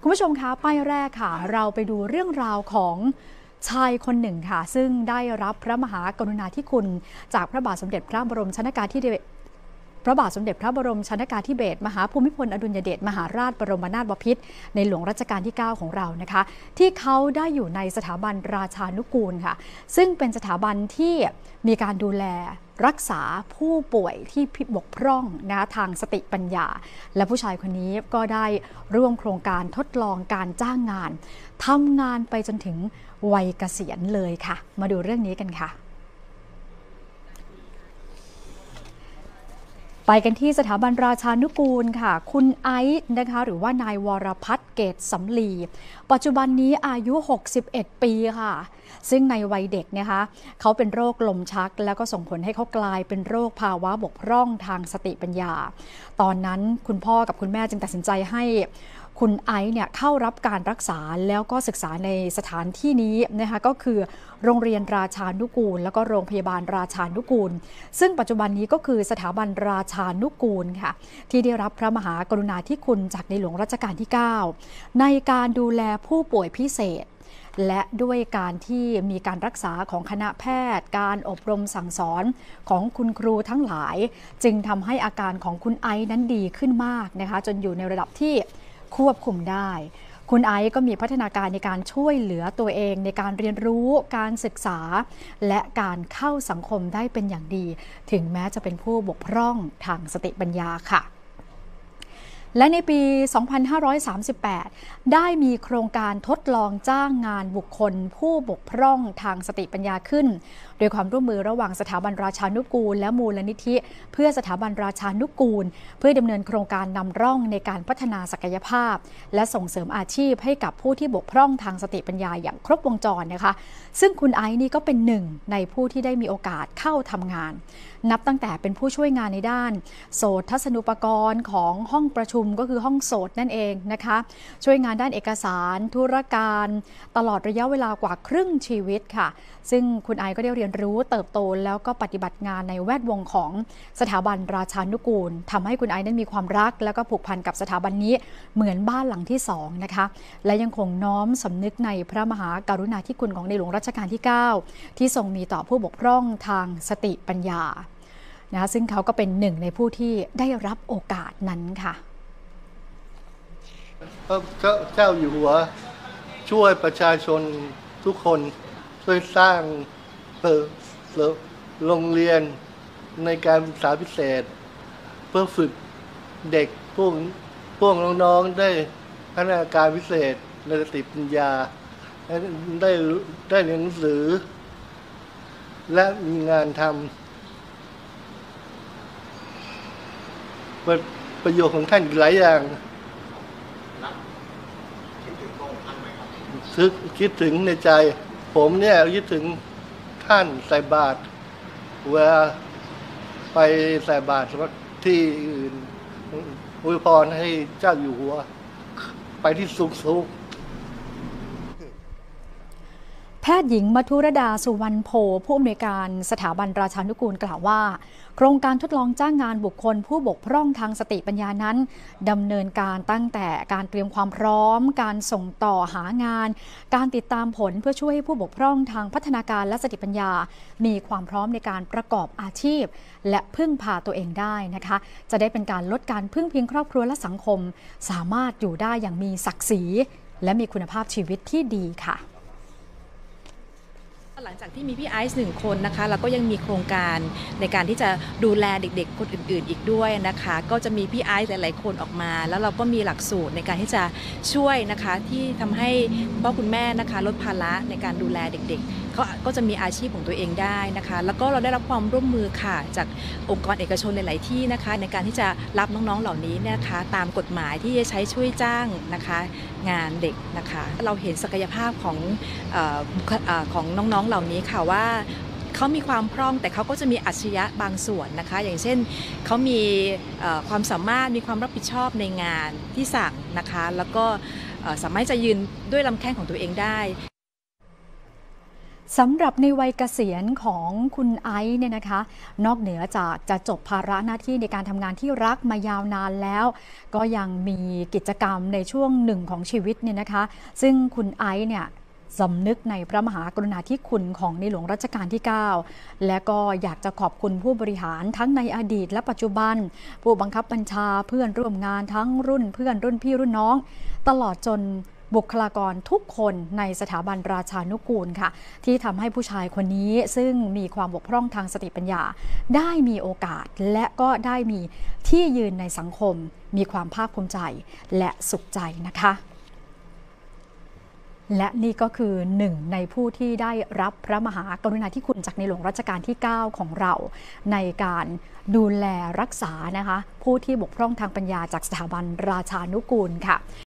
คุณผู้ชมคะป้ายแรกค่ะเราไปดูเรื่องราวของชายคนหนึ่งค่ะซึ่งได้รับพระมหากรุณาธิคุณจากพระบาทสมเด็จพระบรมชนกาธิเบศรพระบาทสมเด็จพระบรมชนกาธิเบศรมหาภูมิพลอดุลยเดชมหาราชบรมนาถบพิตรในหลวงรัชกาลที่ 9 ของเรานะคะที่เขาได้อยู่ในสถาบันราชานุกูลค่ะซึ่งเป็นสถาบันที่มีการดูแลรักษาผู้ป่วยที่บกพร่องนะทางสติปัญญาและผู้ชายคนนี้ก็ได้ร่วมโครงการทดลองการจ้างงานทำงานไปจนถึงวัยเกษียณเลยค่ะมาดูเรื่องนี้กันค่ะไปกันที่สถาบันราชานุกูลค่ะคุณไอซ์นะคะหรือว่านายวรพัฒน์เกตสำลีปัจจุบันนี้อายุ61ปีค่ะซึ่งในวัยเด็กนะคะเขาเป็นโรคลมชักแล้วก็ส่งผลให้เขากลายเป็นโรคภาวะบกพร่องทางสติปัญญาตอนนั้นคุณพ่อกับคุณแม่จึงตัดสินใจให้คุณไอซ์เนี่ยเข้ารับการรักษาแล้วก็ศึกษาในสถานที่นี้นะคะก็คือโรงเรียนราชานุกูลแล้วก็โรงพยาบาลราชานุกูลซึ่งปัจจุบันนี้ก็คือสถาบันราชานุกูลค่ะที่ได้รับพระมหากรุณาธิคุณจากในหลวงรัชกาลที่ 9ในการดูแลผู้ป่วยพิเศษและด้วยการที่มีการรักษาของคณะแพทย์การอบรมสั่งสอนของคุณครูทั้งหลายจึงทำให้อาการของคุณไอซ์นั้นดีขึ้นมากนะคะจนอยู่ในระดับที่ควบคุมได้คุณไอซ์ก็มีพัฒนาการในการช่วยเหลือตัวเองในการเรียนรู้การศึกษาและการเข้าสังคมได้เป็นอย่างดีถึงแม้จะเป็นผู้บกพร่องทางสติปัญญาค่ะและในปี 2538 ได้มีโครงการทดลองจ้างงานบุคคลผู้บกพร่องทางสติปัญญาขึ้นโดยความร่วมมือระหว่างสถาบันราชานุกูลและมูลนิธิเพื่อสถาบันราชานุกูลเพื่อดำเนินโครงการนำร่องในการพัฒนาศักยภาพและส่งเสริมอาชีพให้กับผู้ที่บกพร่องทางสติปัญญาอย่างครบวงจรนะคะซึ่งคุณไอซ์นี่ก็เป็นหนึ่งในผู้ที่ได้มีโอกาสเข้าทำงานนับตั้งแต่เป็นผู้ช่วยงานในด้านโสตทัศนุปกรณ์ของห้องประชุมก็คือห้องโสตนั่นเองนะคะช่วยงานด้านเอกสารธุรการตลอดระยะเวลากว่าครึ่งชีวิตค่ะซึ่งคุณไอซ์ก็ได้เรียนรู้เติบโตแล้วก็ปฏิบัติงานในแวดวงของสถาบันราชานุกูลทำให้คุณไอซ์นั้นมีความรักแล้วก็ผูกพันกับสถาบันนี้เหมือนบ้านหลังที่2นะคะและยังคงน้อมสำนึกในพระมหากรุณาธิคุณของในหลวงรัชกาลที่ 9ที่ทรงมีต่อผู้บกพร่องทางสติปัญญานะซึ่งเขาก็เป็นหนึ่งในผู้ที่ได้รับโอกาสนั้นค่ะเจ้าอยู่หัวช่วยประชาชนทุกคนช่วยสร้างโรงเรียนในการศึกษาพิเศษเพื่อฝึกเด็กพวกน้องๆได้พัฒนาการพิเศษในสติปัญญาได้เรียนหนังสือและมีงานทำประโยชน์ของท่านอีกหลายอย่างคิดถึงในใจผมเนี่ยคิดถึงท่านใส่บาตรเวลาไปใส่บาตรที่อื่นอวยพรให้เจ้าอยู่หัวไปที่สูงแพทย์หญิงมัทุรดาสุวรรณโพผู้อำนวยการสถาบันราชานุกูลกล่าวว่าโครงการทดลองจ้างงานบุคคลผู้บกพร่องทางสติปัญญานั้นดำเนินการตั้งแต่การเตรียมความพร้อมการส่งต่อหางานการติดตามผลเพื่อช่วยให้ผู้บกพร่องทางพัฒนาการและสติปัญญามีความพร้อมในการประกอบอาชีพและพึ่งพาตัวเองได้นะคะจะได้เป็นการลดการพึ่งพิงครอบครัวและสังคมสามารถอยู่ได้อย่างมีศักดิ์ศรีและมีคุณภาพชีวิตที่ดีค่ะหลังจากที่มีพี่ไอซ์1 คนนะคะเราก็ยังมีโครงการในการที่จะดูแลเด็กๆคนอื่นๆอีกด้วยนะคะก็จะมีพี่ไอซ์หลายๆคนออกมาแล้วเราก็มีหลักสูตรในการที่จะช่วยนะคะที่ทำให้พ่อคุณแม่นะคะลดภาระในการดูแลเด็กๆเขาก็จะมีอาชีพของตัวเองได้นะคะแล้วก็เราได้รับความร่วมมือค่ะจากองค์กรเอกชนหลายๆที่นะคะในการที่จะรับน้องๆเหล่านี้นะคะตามกฎหมายที่จะใช้ช่วยจ้างนะคะงานเด็กนะคะเราเห็นศักยภาพของน้องๆเหล่านี้ค่ะว่าเขามีความพร้อมแต่เขาก็จะมีอัจฉริยะบางส่วนนะคะอย่างเช่นเขามีความสามารถมีความรับผิดชอบในงานที่สั่งนะคะแล้วก็สามารถจะยืนด้วยลำแข้งของตัวเองได้สำหรับในวัยเกษียณของคุณไอซ์เนี่ยนะคะนอกเหนือจากจะจบภาระหน้าที่ในการทำงานที่รักมายาวนานแล้ว ก็ยังมีกิจกรรมในช่วงหนึ่งของชีวิตเนี่ยนะคะซึ่งคุณไอซ์เนี่ยสำนึกในพระมหากรุณาธิคุณของในหลวงรัชกาลที่ 9 และก็อยากจะขอบคุณผู้บริหารทั้งในอดีตและปัจจุบันผู้บังคับบัญชาเพื่อนร่วมงานทั้งรุ่นเพื่อนรุ่นพี่รุ่นน้องตลอดจนบุคลากรทุกคนในสถาบันราชานุกูลค่ะที่ทำให้ผู้ชายคนนี้ซึ่งมีความบกพร่องทางสติปัญญาได้มีโอกาสและก็ได้มีที่ยืนในสังคมมีความภาคภูมิใจและสุขใจนะคะและนี่ก็คือหนึ่งในผู้ที่ได้รับพระมหากรุณาธิคุณจากในหลวงรัชกาลที่ 9 ของเราในการดูแลรักษานะคะผู้ที่บกพร่องทางปัญญาจากสถาบันราชานุกูลค่ะ